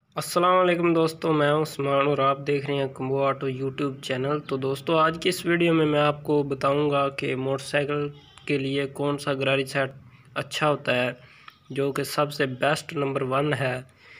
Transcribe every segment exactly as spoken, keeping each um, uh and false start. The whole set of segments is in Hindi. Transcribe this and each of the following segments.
अस्सलाम वालेकुम दोस्तों, मैं हूं उस्मान और आप देख रहे हैं कंबो ऑटो यूट्यूब चैनल। तो दोस्तों, आज की इस वीडियो में मैं आपको बताऊंगा कि मोटरसाइकिल के लिए कौन सा गरारी सेट अच्छा होता है, जो कि सबसे बेस्ट नंबर वन है।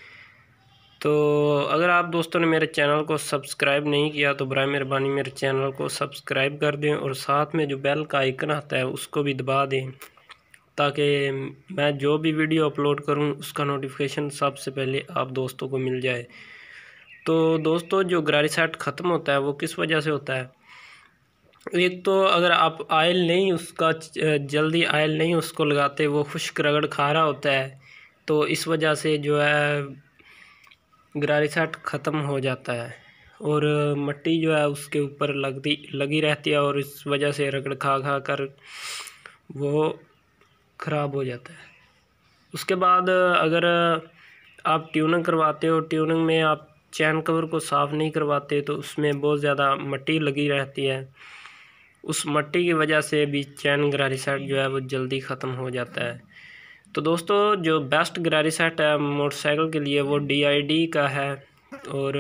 तो अगर आप दोस्तों ने मेरे चैनल को सब्सक्राइब नहीं किया तो बराए मेहरबानी मेरे चैनल को सब्सक्राइब कर दें और साथ में जो बेल का आइकन आता है उसको भी दबा दें, ताकि मैं जो भी वीडियो अपलोड करूं उसका नोटिफिकेशन सबसे पहले आप दोस्तों को मिल जाए। तो दोस्तों, जो गरारी सेट ख़त्म होता है वो किस वजह से होता है? एक तो अगर आप आयल नहीं उसका जल्दी आयल नहीं उसको लगाते, वो खुश्क रगड़ खा रहा होता है, तो इस वजह से जो है गरारी सेट ख़त्म हो जाता है और मिट्टी जो है उसके ऊपर लगती लगी रहती है और इस वजह से रगड़ खा खा कर वो ख़राब हो जाता है। उसके बाद अगर आप ट्यूनिंग करवाते हो, ट्यूनिंग में आप चैन कवर को साफ़ नहीं करवाते तो उसमें बहुत ज़्यादा मिट्टी लगी रहती है। उस मिट्टी की वजह से भी चैन गरारी सेट जो है वो जल्दी ख़त्म हो जाता है। तो दोस्तों, जो बेस्ट गरारी सेट है मोटरसाइकिल के लिए वो डी आई डी का है। और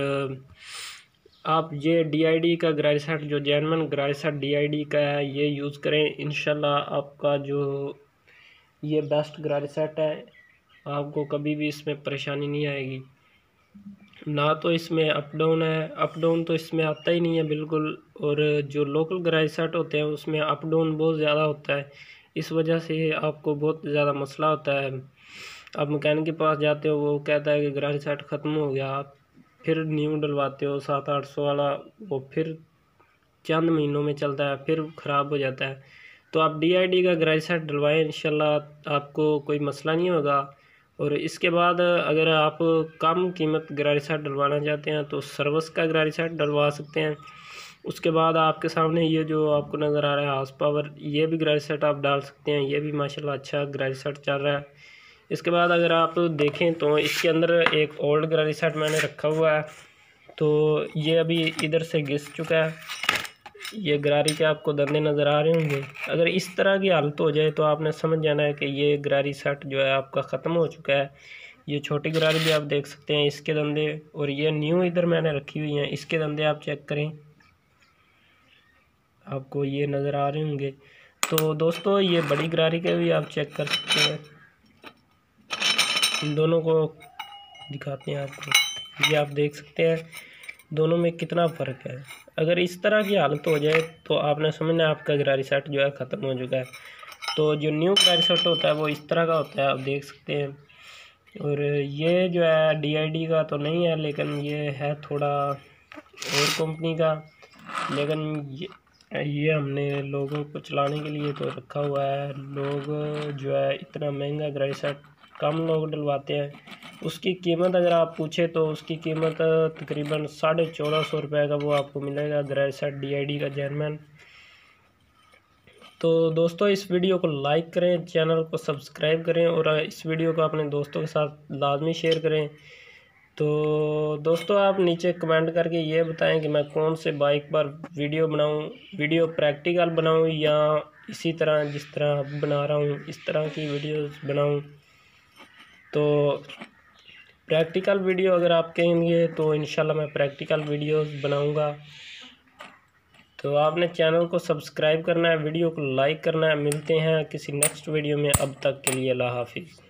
आप ये डी आई डी का गरारी सेट, जो जेन्युइन गरारी सेट डी आई डी का है, ये यूज़ करें। इंशाल्लाह आपका जो ये बेस्ट गरारी सेट है, आपको कभी भी इसमें परेशानी नहीं आएगी। ना तो इसमें अप डाउन है, अप डाउन तो इसमें आता ही नहीं है बिल्कुल। और जो लोकल गरारी सेट होते हैं उसमें अप डाउन बहुत ज़्यादा होता है, इस वजह से आपको बहुत ज़्यादा मसला होता है। आप मैकेनिक के पास जाते हो, वो कहता है कि गरारी सेट ख़त्म हो गया, आप फिर न्यू डलवाते हो सात आठ सौ वाला, वो फिर चंद महीनों में चलता है, फिर ख़राब हो जाता है। तो आप डी आई डी का गरारी सेट डलवाएँ, इंशाल्लाह आपको कोई मसला नहीं होगा। और इसके बाद अगर आप कम कीमत गरारी सेट डलवाना चाहते हैं तो सर्विस का गरारी सेट डलवा सकते हैं। उसके बाद आपके सामने ये जो आपको नज़र आ रहा है हाउस पावर, ये भी गरारी सेट आप डाल सकते हैं, ये भी माशाल्लाह अच्छा गरारी सेट चल रहा है। इसके बाद अगर आप देखें तो इसके अंदर एक ओल्ड गरारी सेट मैंने रखा हुआ है, तो ये अभी इधर से घिस चुका है। ये गरारी के आपको दंदे नज़र आ रहे होंगे। अगर इस तरह की हालत हो जाए तो आपने समझ जाना है कि ये गरारी सेट जो है आपका ख़त्म हो चुका है। ये छोटी गरारी भी आप देख सकते हैं, इसके दंदे, और ये न्यू इधर मैंने रखी हुई हैं, इसके दंदे आप चेक करें, आपको ये नज़र आ रहे होंगे। तो दोस्तों, ये बड़ी गरारी के भी आप चेक कर सकते हैं। इन दोनों को दिखाते हैं आपको, ये आप देख सकते हैं दोनों में कितना फ़र्क है। अगर इस तरह की हालत हो जाए तो आपने समझना है आपका गरारी सेट जो है ख़त्म हो चुका है। तो जो न्यू गरारी सेट होता है वो इस तरह का होता है, आप देख सकते हैं। और ये जो है डी आई डी का तो नहीं है, लेकिन ये है थोड़ा और कंपनी का, लेकिन ये ये हमने लोगों को चलाने के लिए तो रखा हुआ है। लोग जो है इतना महंगा गरारी सेट कम लोग डलवाते हैं। उसकी कीमत अगर आप पूछे तो उसकी कीमत तकरीबन साढ़े चौदह सौ रुपये का वो आपको मिलेगा गरारी सेट डी आई डी का जेन्युइन। तो दोस्तों, इस वीडियो को लाइक करें, चैनल को सब्सक्राइब करें और इस वीडियो को अपने दोस्तों के साथ लाजमी शेयर करें। तो दोस्तों, आप नीचे कमेंट करके ये बताएं कि मैं कौन से बाइक पर वीडियो बनाऊं, वीडियो प्रैक्टिकल बनाऊं या इसी तरह जिस तरह अब बना रहा हूं इस तरह की वीडियोस बनाऊं। तो प्रैक्टिकल वीडियो अगर आप कहेंगे तो इंशाल्लाह मैं प्रैक्टिकल वीडियोस बनाऊंगा। तो आपने चैनल को सब्सक्राइब करना है, वीडियो को लाइक करना है। मिलते हैं किसी नेक्स्ट वीडियो में, अब तक के लिए अल्लाह हाफिज़।